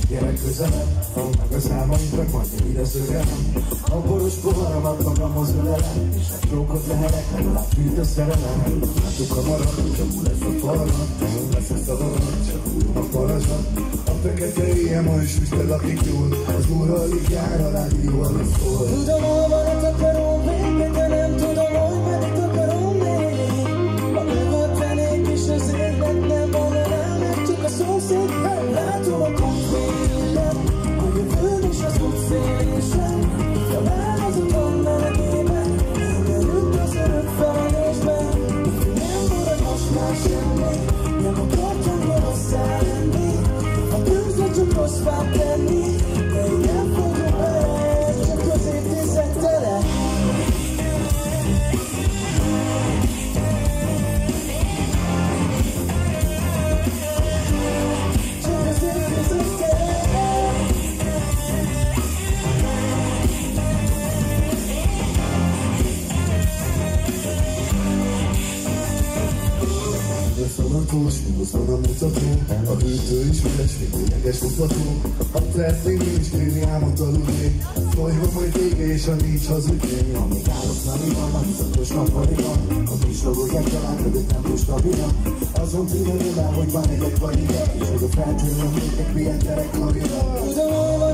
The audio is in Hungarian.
Gyere közelebb, meg az álmainkra, majd ide szögelem. A boros poharamat magamhoz ölelem, és egy csókot lehelek, legalább fűt a szerelem. Láttuk hamarabb, csak úgy lesz a falra, lesz a szavarat, csak úgy a parazsat. A fekete éjjel majd süsted, akik jól, az úr alig jár, a rádió alig szól. Tudom, hol van a takarom végig, de nem tudom, hogy meddig takarom még. A követenék is az érnek nem van, nem csak a szomszéd. Látom a konfélem, a jövőn is az útfélésem. Ja, már az utam melegében, elmerült az örök felelésben. Nem marad most már semmi, nem akartam gonoszá lenni. A bűnző csak rosszvát tenni, de én nem fogom bele, csak az évtized tele. Szanatós, minduszban a mutató, a hűtő is üres, még lényeges mutató. A perc még nincs kérni álmot aludni, folyva majd vége és a nincs hazudni. Amíg állok naliban, a bizonyos nappaliban, a pislogolják talán, hogy nem túl stabilan. Azon pillanatban, hogy van egyek vagy ide, és hogy a feltűnő a mékek milyen gyerek karrier.